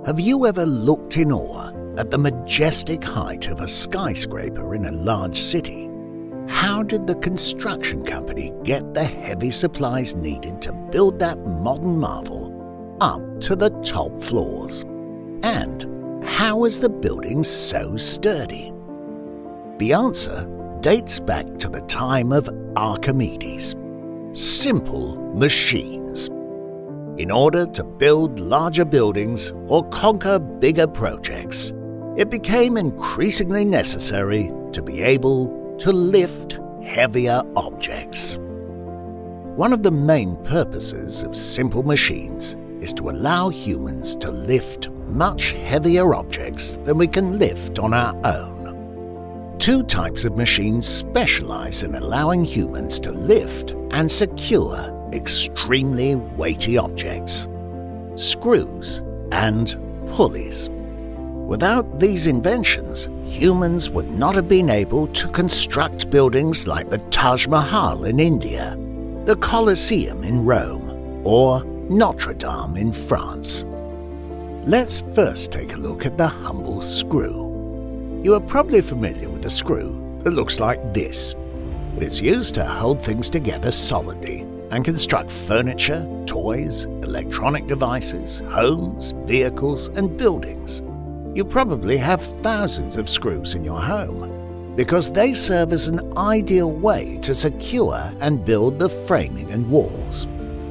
Have you ever looked in awe at the majestic height of a skyscraper in a large city? How did the construction company get the heavy supplies needed to build that modern marvel up to the top floors? And how is the building so sturdy? The answer dates back to the time of Archimedes. Simple machines. In order to build larger buildings or conquer bigger projects, it became increasingly necessary to be able to lift heavier objects. One of the main purposes of simple machines is to allow humans to lift much heavier objects than we can lift on our own. Two types of machines specialize in allowing humans to lift and secure extremely weighty objects: screws and pulleys. Without these inventions, humans would not have been able to construct buildings like the Taj Mahal in India, the Colosseum in Rome, or Notre Dame in France. Let's first take a look at the humble screw. You are probably familiar with a screw that looks like this. It is used to hold things together solidly and construct furniture, toys, electronic devices, homes, vehicles, and buildings. You probably have thousands of screws in your home because they serve as an ideal way to secure and build the framing and walls.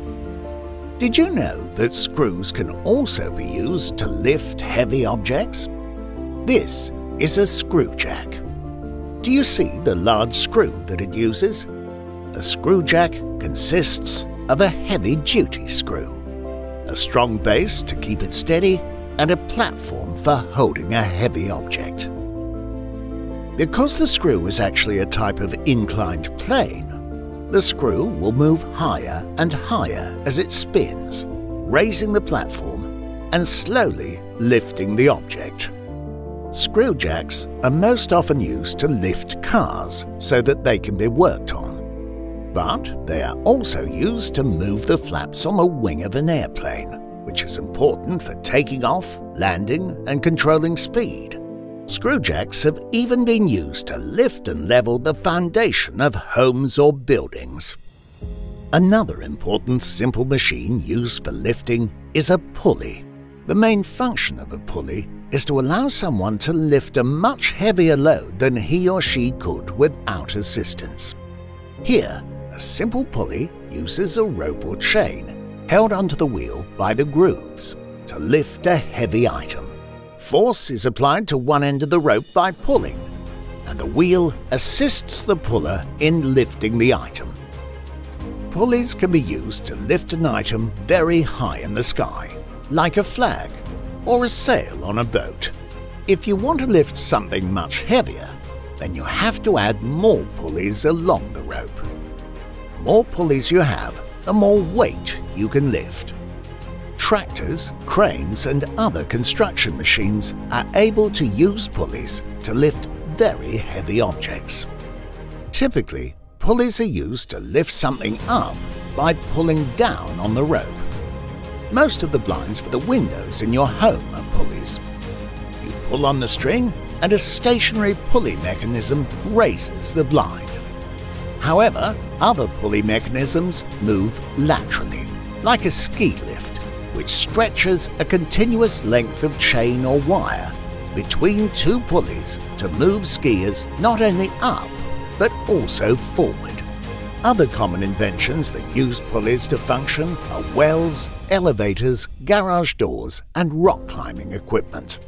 Did you know that screws can also be used to lift heavy objects? This is a screw jack. Do you see the large screw that it uses? A screw jack consists of a heavy-duty screw, a strong base to keep it steady, and a platform for holding a heavy object. Because the screw is actually a type of inclined plane, the screw will move higher and higher as it spins, raising the platform and slowly lifting the object. Screw jacks are most often used to lift cars so that they can be worked on, but they are also used to move the flaps on the wing of an airplane, which is important for taking off, landing, and controlling speed. Screw jacks have even been used to lift and level the foundation of homes or buildings. Another important simple machine used for lifting is a pulley. The main function of a pulley is to allow someone to lift a much heavier load than he or she could without assistance. Here, a simple pulley uses a rope or chain held onto the wheel by the grooves to lift a heavy item. Force is applied to one end of the rope by pulling, and the wheel assists the puller in lifting the item. Pulleys can be used to lift an item very high in the sky, like a flag or a sail on a boat. If you want to lift something much heavier, then you have to add more pulleys along the rope. The more pulleys you have, the more weight you can lift. Tractors, cranes, and other construction machines are able to use pulleys to lift very heavy objects. Typically, pulleys are used to lift something up by pulling down on the rope. Most of the blinds for the windows in your home are pulleys. You pull on the string and a stationary pulley mechanism raises the blind. However, other pulley mechanisms move laterally, like a ski lift, which stretches a continuous length of chain or wire between two pulleys to move skiers not only up, but also forward. Other common inventions that use pulleys to function are wells, elevators, garage doors, and rock climbing equipment.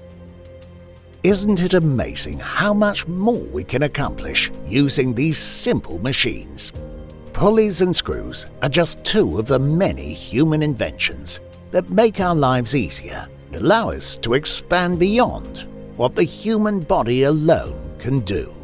Isn't it amazing how much more we can accomplish using these simple machines? Pulleys and screws are just two of the many human inventions that make our lives easier and allow us to expand beyond what the human body alone can do.